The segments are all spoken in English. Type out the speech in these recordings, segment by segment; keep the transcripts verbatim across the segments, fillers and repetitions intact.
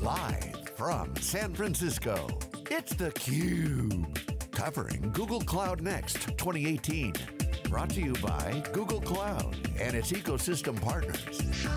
Live from San Francisco, it's theCUBE. Covering Google Cloud Next twenty eighteen. Brought to you by Google Cloud and its ecosystem partners.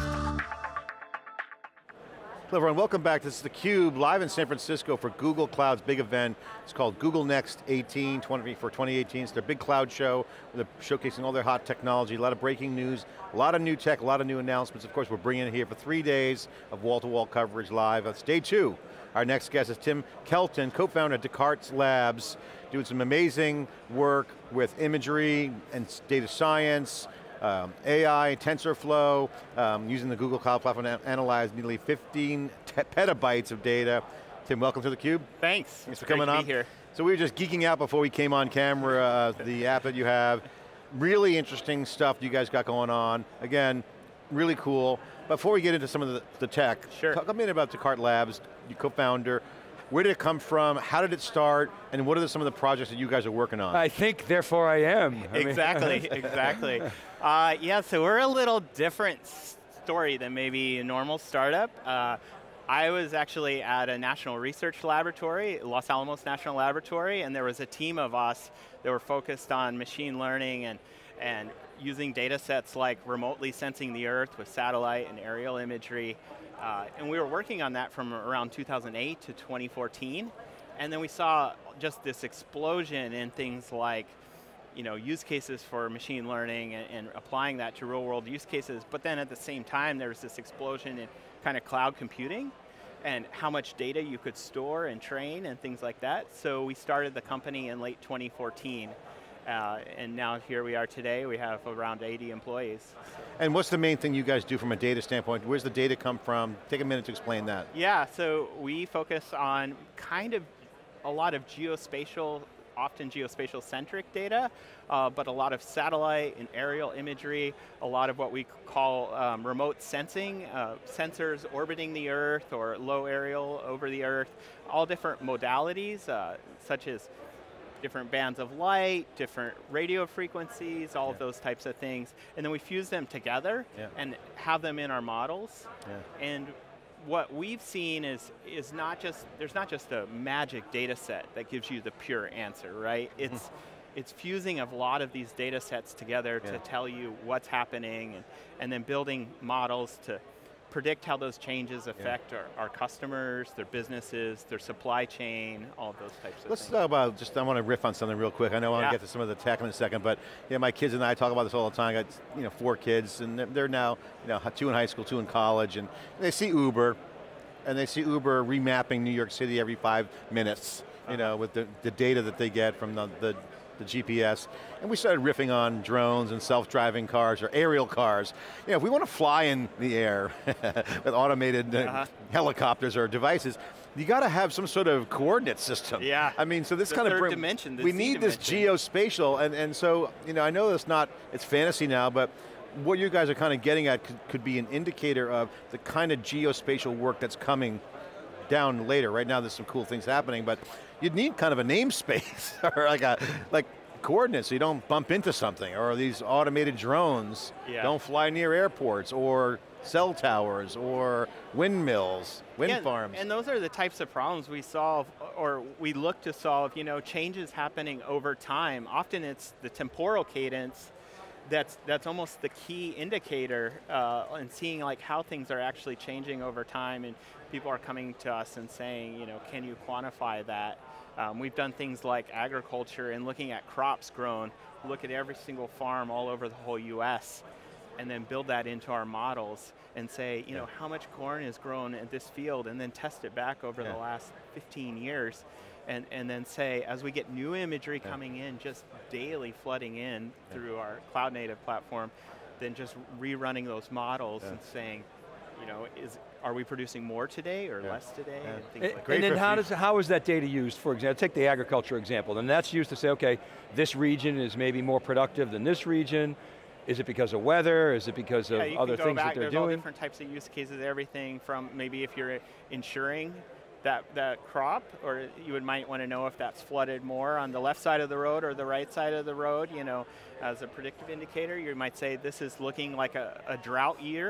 Hello everyone, welcome back. This is theCUBE, live in San Francisco for Google Cloud's big event. It's called Google Next eighteen for twenty eighteen. It's their big cloud show. They're showcasing all their hot technology, a lot of breaking news, a lot of new tech, a lot of new announcements. Of course, we're bringing it here for three days of wall-to-wall coverage live. It's day two. Our next guest is Tim Kelton, co-founder of Descartes Labs, doing some amazing work with imagery and data science, Um, A I, TensorFlow, um, using the Google Cloud Platform to analyze nearly fifteen petabytes of data. Tim, welcome to theCUBE. Thanks. Thanks for Great coming to on. Be here. So we were just geeking out before we came on camera, uh, the app that you have. Really interesting stuff you guys got going on. Again, really cool. Before we get into some of the, the tech, Sure. talk a minute about Descartes Labs, your co-founder. Where did it come from? How did it start? And what are the, some of the projects that you guys are working on? I think, therefore I am. I mean- Exactly, exactly. Uh, yeah, so we're a little different story than maybe a normal startup. Uh, I was actually at a national research laboratory, Los Alamos National Laboratory, and there was a team of us that were focused on machine learning and, and using data sets like remotely sensing the Earth with satellite and aerial imagery. Uh, and we were working on that from around two thousand eight to twenty fourteen. And then we saw just this explosion in things like you know, use cases for machine learning and, and applying that to real world use cases. But then at the same time, there was this explosion in kind of cloud computing and how much data you could store and train and things like that. So we started the company in late twenty fourteen. Uh, and now here we are today, we have around eighty employees. And what's the main thing you guys do from a data standpoint? Where's the data come from? Take a minute to explain that. Yeah, so we focus on kind of a lot of geospatial, often geospatial centric data, uh, but a lot of satellite and aerial imagery, a lot of what we call um, remote sensing, uh, sensors orbiting the Earth or low aerial over the Earth, all different modalities, uh, such as different bands of light, different radio frequencies, all yeah. of those types of things. And then we fuse them together yeah. and have them in our models. Yeah. And what we've seen is, is not just, there's not just a magic data set that gives you the pure answer, right? It's, it's fusing of a lot of these data sets together yeah. to tell you what's happening and, and then building models to predict how those changes affect yeah. our, our customers, their businesses, their supply chain, all of those types of Let's things. Let's talk about, just I want to riff on something real quick. I know I want yeah. to get to some of the tech in a second, but you know, my kids and I talk about this all the time. I got you know, four kids, and they're now you know, two in high school, two in college, and they see Uber, and they see Uber remapping New York City every five minutes, you uh-huh. know, with the, the data that they get from the, the the G P S, and we started riffing on drones and self-driving cars or aerial cars. You know, if we want to fly in the air with automated uh-huh. uh, helicopters or devices, you got to have some sort of coordinate system. Yeah. I mean, so this the kind of third dimension. We need this geospatial, and and so you know, I know it's not, it's fantasy now, but what you guys are kind of getting at could, could be an indicator of the kind of geospatial work that's coming down later. Right now, there's some cool things happening, but you'd need kind of a namespace or like a like coordinates so you don't bump into something, or these automated drones yeah. don't fly near airports or cell towers or windmills, wind yeah, farms. And those are the types of problems we solve, or we look to solve, you know, changes happening over time. Often it's the temporal cadence that's that's almost the key indicator uh, and seeing like how things are actually changing over time, and people are coming to us and saying, you know, can you quantify that? Um, we've done things like agriculture and looking at crops grown, look at every single farm all over the whole U S, and then build that into our models and say, you yeah. know, how much corn is grown in this field, and then test it back over yeah. the last fifteen years. And, and then say, as we get new imagery yeah. coming in, just daily flooding in yeah. through our cloud native platform, then just rerunning those models yeah. and saying, you know, is, are we producing more today or yeah. less today? Yeah. And things and, like and that. then how, does, how is that data used, for example? Take the agriculture example, and that's used to say, okay, this region is maybe more productive than this region. Is it because of weather? Is it because of yeah, other things back, that they're there's doing? All different types of use cases, everything from maybe if you're insuring that, that crop, or you would might want to know if that's flooded more on the left side of the road or the right side of the road, you know, as a predictive indicator. You might say this is looking like a, a drought year,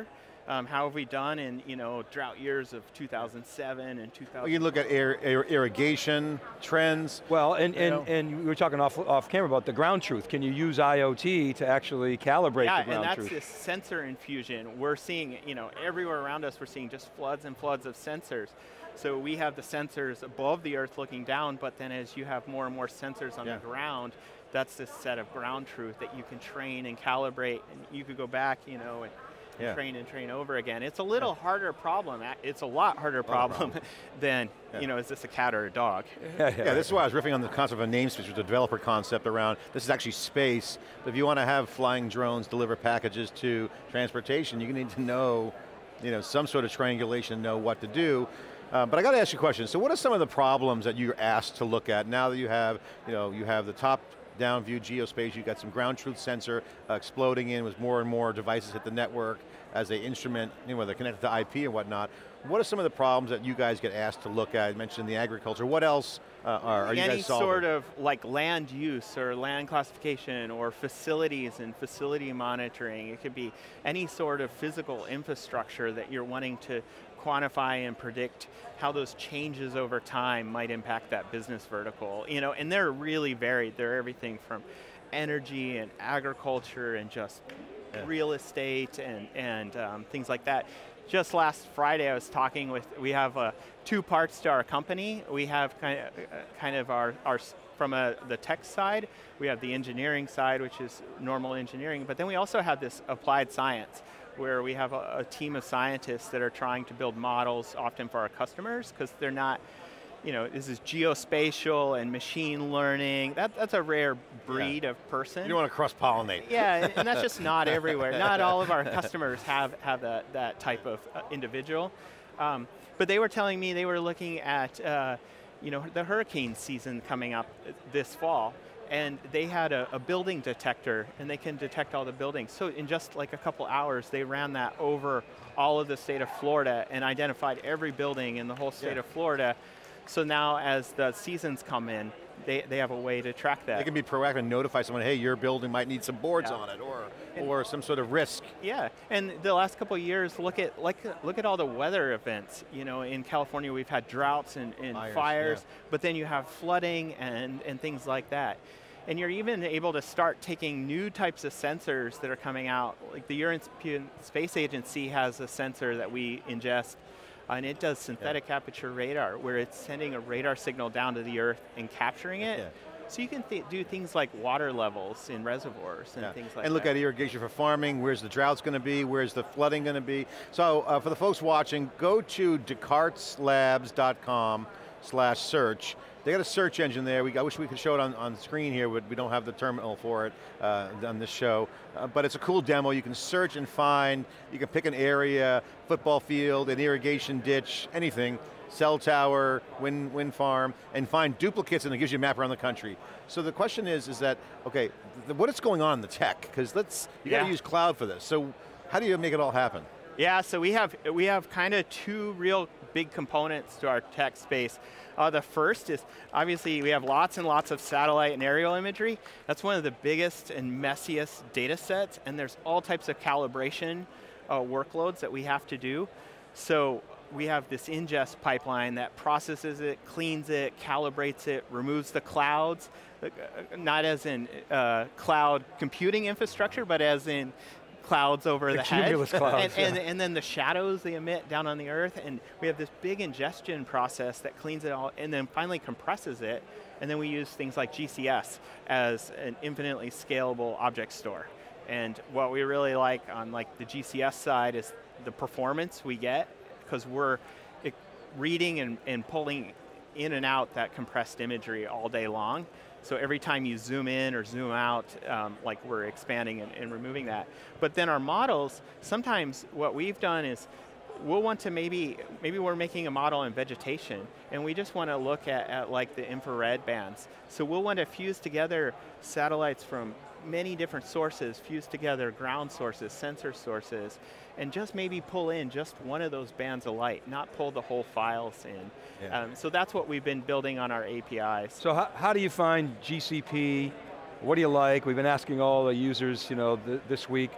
Um, how have we done in you know drought years of two thousand seven and two thousand? Well, you look at ir ir irrigation trends. Well, and, and, know. and we were talking off, off camera about the ground truth. Can you use I O T to actually calibrate yeah, the ground and that's truth? this sensor infusion. We're seeing, you know, everywhere around us, we're seeing just floods and floods of sensors. So we have the sensors above the earth looking down, but then as you have more and more sensors on yeah. the ground, that's this set of ground truth that you can train and calibrate, and you could go back, you know, and Yeah. train and train over again. It's a little yeah. harder problem. It's a lot harder problem oh, than, yeah. you know, is this a cat or a dog? Yeah, yeah, yeah, this is why I was riffing on the concept of a namespace, which is a developer concept around, this is actually space. If you want to have flying drones deliver packages to transportation, you need to know, you know, some sort of triangulation, know what to do. Uh, but I got to ask you a question. So what are some of the problems that you're asked to look at now that you have, you know, you have the top down view geospatial, you've got some ground truth sensor uh, exploding in with more and more devices hit the network as they instrument, you know, whether they're connected to I P and whatnot. What are some of the problems that you guys get asked to look at? You mentioned the agriculture. What else uh, are, are you Any guys solving? sort of like land use or land classification or facilities and facility monitoring. It could be any sort of physical infrastructure that you're wanting to quantify and predict how those changes over time might impact that business vertical. You know, and they're really varied. They're everything from energy and agriculture and just yeah. real estate and, and um, things like that. Just last Friday I was talking with, we have uh, two parts to our company. We have kind of, uh, kind of our, our from a, the tech side, we have the engineering side, which is normal engineering, but then we also have this applied science, where we have a, a team of scientists that are trying to build models often for our customers, because they're not, you know, this is geospatial and machine learning. That, that's a rare breed yeah. of person. You don't want to cross-pollinate. Yeah, and that's just not everywhere. Not all of our customers have, have that, that type of uh, individual. Um, but they were telling me they were looking at, uh, you know, the hurricane season coming up this fall, and they had a, a building detector, and they can detect all the buildings. So in just like a couple hours, they ran that over all of the state of Florida and identified every building in the whole state yeah. of Florida. So now as the seasons come in, they, they have a way to track that. They can be proactive and notify someone, hey, your building might need some boards yeah. on it, or and, or some sort of risk. Yeah, and the last couple of years, look at like look at all the weather events. You know, in California we've had droughts and, and fires, fires yeah. but then you have flooding and, and things like that. And you're even able to start taking new types of sensors that are coming out. Like the European Space Agency has a sensor that we ingest, and it does synthetic yeah. aperture radar, where it's sending a radar signal down to the Earth and capturing it. Yeah. So you can th do things like water levels in reservoirs and yeah. things like that. And look that. at irrigation for farming, where's the droughts going to be, where's the flooding going to be. So uh, for the folks watching, go to descartes labs dot com slash search. They got a search engine there. We, I wish we could show it on, on the screen here, but we don't have the terminal for it uh, on this show. Uh, but it's a cool demo. You can search and find, you can pick an area, football field, an irrigation ditch, anything, cell tower, wind, wind farm, and find duplicates, and it gives you a map around the country. So the question is, is that, okay, the, what is going on in the tech? Because let's, you yeah. got to use cloud for this. So how do you make it all happen? Yeah, so we have, we have kind of two real big components to our tech space. Uh, the first is, obviously we have lots and lots of satellite and aerial imagery. That's one of the biggest and messiest data sets, and there's all types of calibration uh, workloads that we have to do. So we have this ingest pipeline that processes it, cleans it, calibrates it, removes the clouds, uh, not as in uh, cloud computing infrastructure, but as in clouds over the, the head, cumulus clouds, and, yeah. and, and then the shadows they emit down on the earth, and we have this big ingestion process that cleans it all, and then finally compresses it, and then we use things like G C S as an infinitely scalable object store. And what we really like on like the G C S side is the performance we get, because we're it, reading and, and pulling in and out that compressed imagery all day long. So every time you zoom in or zoom out, um, like we're expanding and, and removing that. But then our models, sometimes what we've done is we'll want to maybe, maybe we're making a model in vegetation, and we just want to look at, at like the infrared bands. So we'll want to fuse together satellites from many different sources, fuse together ground sources, sensor sources, and just maybe pull in just one of those bands of light, not pull the whole files in. Yeah. Um, so that's what we've been building on our A P Is. So how, how do you find G C P? What do you like? We've been asking all the users, you know, th this week.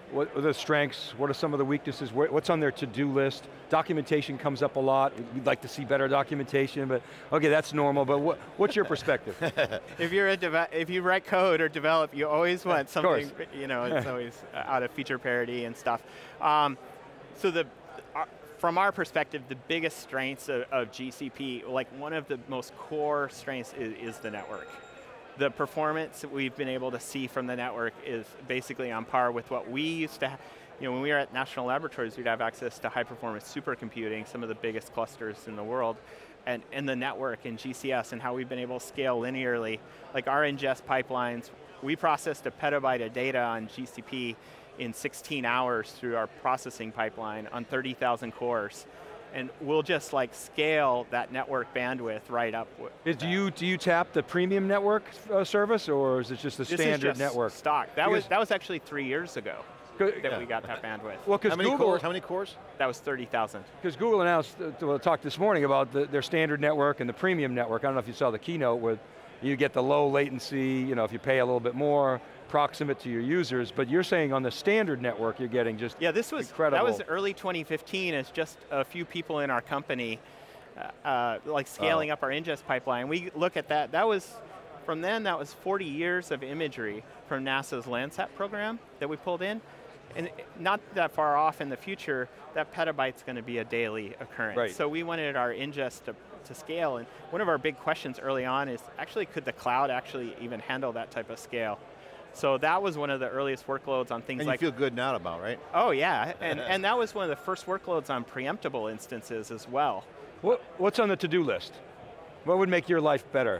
what are the strengths? What are some of the weaknesses? What's on their to-do list? Documentation comes up a lot. We'd like to see better documentation, but okay, that's normal, but what, what's your perspective? If you're a deve if you write code or develop, you always want something, you know, it's always out of feature parity and stuff. Um, so the, uh, from our perspective, the biggest strengths of, of G C P, like one of the most core strengths is, is the network. The performance that we've been able to see from the network is basically on par with what we used to have. You know, when we were at National Laboratories, we'd have access to high performance supercomputing, some of the biggest clusters in the world, and, and the network in G C S and how we've been able to scale linearly. Like our ingest pipelines, we processed a petabyte of data on G C P in sixteen hours through our processing pipeline on thirty thousand cores. And we'll just like scale that network bandwidth right up. Is, do you do you tap the premium network uh, service, or is it just the this standard is just network? Stock. That because was that was actually three years ago that yeah. we got that bandwidth. Well, how many Google, cores? How many cores? That was thirty thousand. Because Google announced, uh, well, talked this morning about the, their standard network and the premium network. I don't know if you saw the keynote where you get the low latency. You know, if you pay a little bit more, proximate to your users, but you're saying on the standard network you're getting just yeah, this was incredible. That was early twenty fifteen as just a few people in our company uh, uh, like scaling oh. up our ingest pipeline. We look at that, that was, from then that was forty years of imagery from NASA's Landsat program that we pulled in, and not that far off in the future, that petabyte's going to be a daily occurrence. Right. So we wanted our ingest to, to scale, and one of our big questions early on is actually could the cloud actually even handle that type of scale? So that was one of the earliest workloads on things and like- you feel good now about, right? Oh yeah, and, and that was one of the first workloads on preemptible instances as well. What, what's on the to-do list? What would make your life better?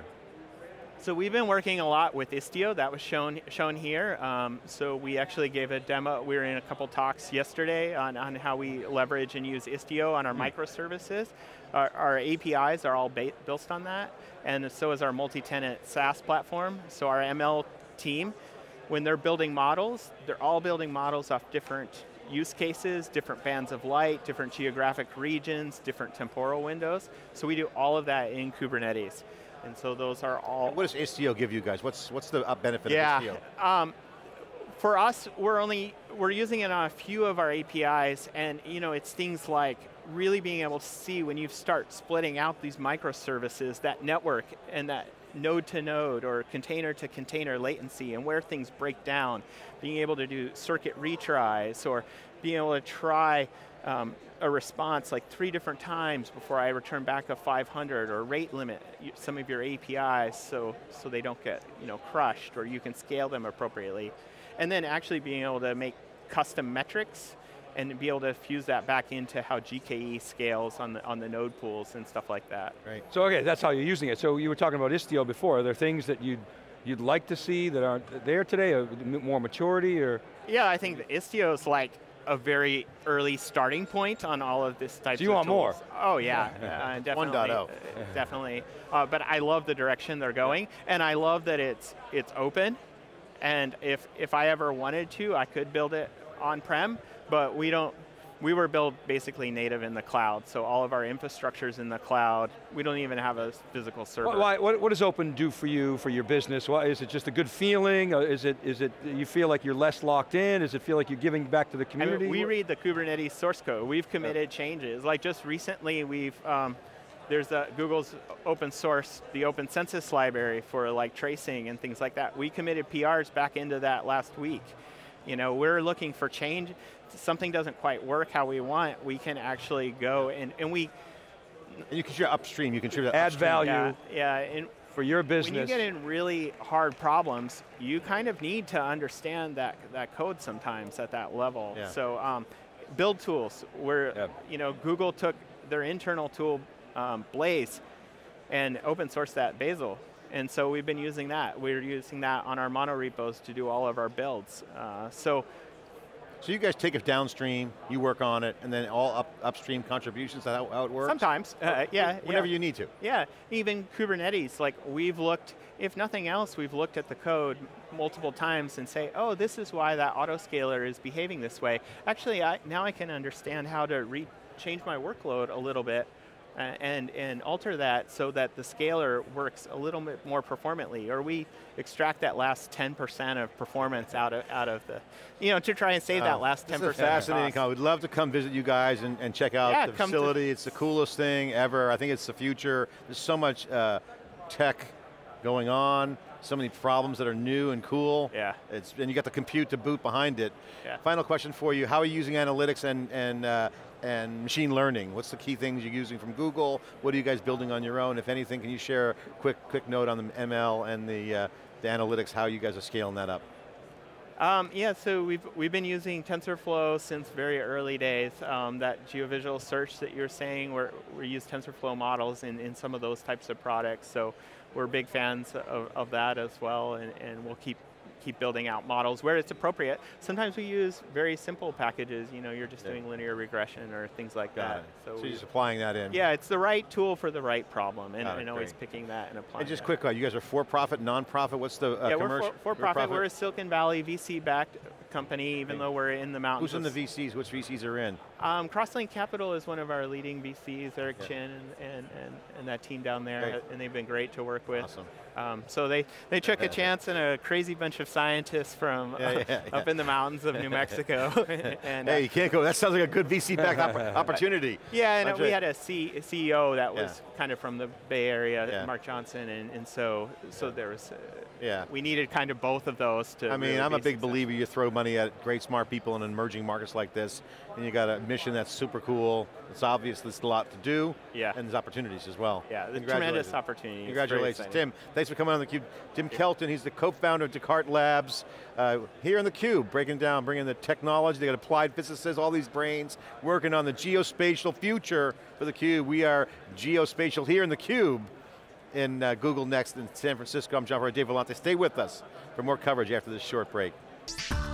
So we've been working a lot with Istio, that was shown shown here. Um, so we actually gave a demo, we were in a couple talks yesterday on, on how we leverage and use Istio on our mm. microservices. Our, our A P Is are all built on that, and so is our multi-tenant SaaS platform. So our M L team, when they're building models, they're all building models off different use cases, different bands of light, different geographic regions, different temporal windows. So we do all of that in Kubernetes. And so those are all- What does Istio give you guys? What's what's the benefit yeah, of Istio? Um, for us, we're only, we're using it on a few of our A P Is, and you know, it's things like really being able to see when you start splitting out these microservices, that network and that node to node or container to container latency and where things break down, being able to do circuit retries or being able to try um, a response like three different times before I return back a five hundred, or rate limit some of your A P Is so, so they don't get you know, crushed, or you can scale them appropriately. And then actually being able to make custom metrics and be able to fuse that back into how G K E scales on the, on the node pools and stuff like that. Right. So okay, that's how you're using it. So you were talking about Istio before. Are there things that you'd, you'd like to see that aren't there today, or more maturity, or? Yeah, I think Istio is like a very early starting point on all of this type of So you want tools. more? Oh yeah, uh, definitely. one point oh. Uh, definitely. Uh, but I love the direction they're going, and I love that it's it's open. And if if I ever wanted to, I could build it on-prem, but we don't. We were built basically native in the cloud, so all of our infrastructure's in the cloud. We don't even have a physical server. Why, what, what does open do for you, for your business? Why, is it just a good feeling? Or is it, is it you feel like you're less locked in? Does it feel like you're giving back to the community? I mean, we read the Kubernetes source code. We've committed yeah. changes. Like just recently, we've, um, there's a, Google's open source, the open census library for like tracing and things like that. We committed P Rs back into that last week. You know, we're looking for change. Something doesn't quite work how we want, we can actually go and, and we... And you can share upstream, you can share that Add upstream. value Yeah, yeah and for your business. When you get in really hard problems, you kind of need to understand that, that code sometimes at that level. Yeah. So um, build tools, where yeah. you know, Google took their internal tool, um, Blaze, and open sourced that Bazel. And so we've been using that. We're using that on our mono repos to do all of our builds. Uh, so. So you guys take it downstream, you work on it, and then all up, upstream contributions, is that how, how it works? Sometimes, uh, yeah. Whenever yeah. you need to. Yeah, even Kubernetes, like we've looked, if nothing else, we've looked at the code multiple times and say, oh, this is why that autoscaler is behaving this way. Actually, I, now I can understand how to re change my workload a little bit uh, and, and alter that so that the scaler works a little bit more performantly, or we extract that last ten percent of performance out of, out of the, you know, to try and save uh, that last ten percent. This is fascinating, Colin. We'd love to come visit you guys and, and check out yeah, the facility. It's the coolest thing ever. I think it's the future. There's so much uh, tech going on, so many problems that are new and cool. Yeah. It's, and you got the compute to boot behind it. Yeah. Final question for you, how are you using analytics and, and, uh, and machine learning? What's the key things you're using from Google? What are you guys building on your own? If anything, can you share a quick, quick note on the M L and the, uh, the analytics, how you guys are scaling that up? Um, yeah, so we've, we've been using TensorFlow since very early days. Um, that geovisual search that you're saying, we're, we use TensorFlow models in, in some of those types of products, so we're big fans of, of that as well, and, and we'll keep keep building out models where it's appropriate. Sometimes we use very simple packages, you know, you're just yeah. doing linear regression or things like Got that. It. So, so you're just applying that in. Yeah, it's the right tool for the right problem, and, it, and always great. picking that and applying And just that. quick, uh, you guys are for-profit, non-profit, what's the uh, yeah, commercial? we're for, for-profit, we're a Silicon Valley V C-backed company, even okay. though we're in the mountains. Who's in the V Cs, which V Cs are in? Um, Crosslink Capital is one of our leading V Cs, Eric yeah. Chin and, and, and, and that team down there, great. and they've been great to work with. Awesome. Um, so they, they took a chance in a crazy bunch of scientists from yeah, yeah, yeah. up in the mountains of New Mexico. and, hey, you can't go, that sounds like a good V C-backed opp opportunity. Yeah, and uh, we had a, C a C E O that was yeah. kind of from the Bay Area, yeah. Mark Johnson, and, and so so there was, uh, yeah. we needed kind of both of those to I mean, really I'm a big successful. believer you throw money at great smart people in emerging markets like this, and you got a mission that's super cool. It's obvious there's a lot to do, yeah. and there's opportunities as well. Yeah, there's tremendous opportunity. Congratulations. Tim, thanks for coming on theCUBE. Tim yeah. Kelton, he's the co-founder of Descartes Labs. Uh, here in theCUBE, breaking down, bringing the technology, they got applied physicists, all these brains, working on the geospatial future for theCUBE. We are geospatial here in theCUBE in uh, Google Next in San Francisco. I'm John Furrier, Dave Vellante. Stay with us for more coverage after this short break.